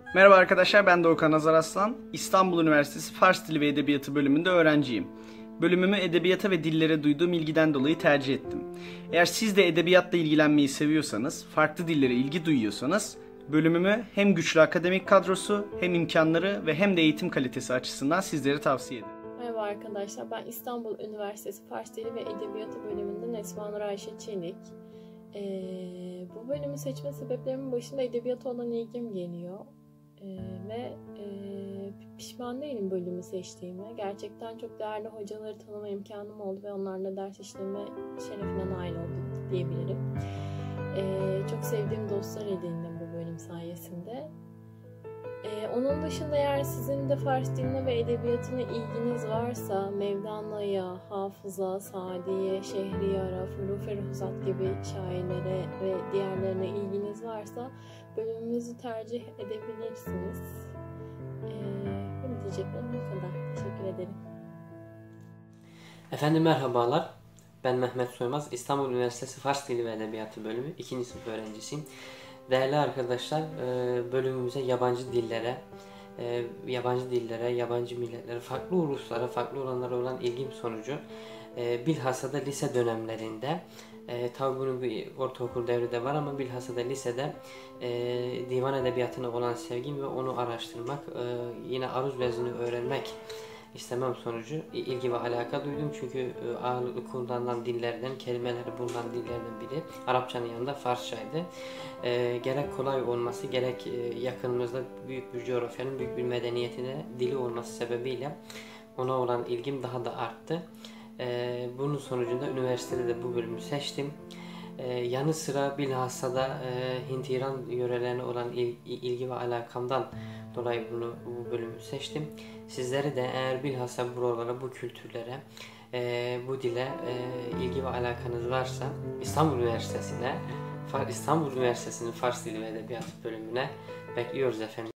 Merhaba arkadaşlar, ben Doğukan Azar Aslan. İstanbul Üniversitesi Fars Dili ve Edebiyatı bölümünde öğrenciyim. Bölümümü edebiyata ve dillere duyduğum ilgiden dolayı tercih ettim. Eğer siz de edebiyatla ilgilenmeyi seviyorsanız, farklı dillere ilgi duyuyorsanız, bölümümü hem güçlü akademik kadrosu, hem imkanları ve hem de eğitim kalitesi açısından sizlere tavsiye ederim. Merhaba arkadaşlar, ben İstanbul Üniversitesi Fars Dili ve Edebiyatı bölümünden Esma Nur Ayşe Çelik. Bu bölümü seçme sebeplerimin başında edebiyata olan ilgim geliyor. Ve pişman değilim bölümü seçtiğime. Gerçekten çok değerli hocaları tanıma imkanım oldu ve onlarla ders işleme şerefine nail oldum diyebilirim. Çok sevdiğim dostlar edindim bu bölüm sayesinde. Onun dışında eğer sizin de Fars diline ve edebiyatına ilginiz varsa Mevlana'ya, Hafız'a, Sadi'ye, Şehriyar'a, Ferruh gibi şairlere ve diğerlerine ilginiz varsa bölümümüzü tercih edebilirsiniz. Benim diyeceklerim bu kadar. Teşekkür ederim. Efendim merhabalar. Ben Mehmet Soymaz. İstanbul Üniversitesi Fars Dili ve Edebiyatı bölümü 2. sınıf öğrencisiyim. Değerli arkadaşlar, bölümümüze yabancı dillere, yabancı milletlere, farklı uluslara, farklı olanlara olan ilgim sonucu bilhassa da lise dönemlerinde, tabi bunun bir ortaokul devri de var ama bilhassa da lisede divan edebiyatına olan sevgim ve onu araştırmak, yine aruz vezni öğrenmek istemem sonucu ilgi ve alaka duydum. Çünkü ağırlıklı kullanılan dillerden, kelimeleri bulunan dillerden biri Arapçanın yanında Farsçaydı. Gerek kolay olması, gerek yakınımızda büyük bir coğrafyanın, büyük bir medeniyetine dili olması sebebiyle ona olan ilgim daha da arttı. Bunun sonucunda üniversitede de bu bölümü seçtim. Yanı sıra bilhassa da Hint-İran yörelerine olan ilgi ve alakamdan dolayı bu bölümü seçtim. Sizleri de eğer bilhassa buralara, bu kültürlere, bu dile ilgi ve alakanız varsa İstanbul Üniversitesi'nin Fars Dili ve Edebiyatı bölümüne bekliyoruz efendim.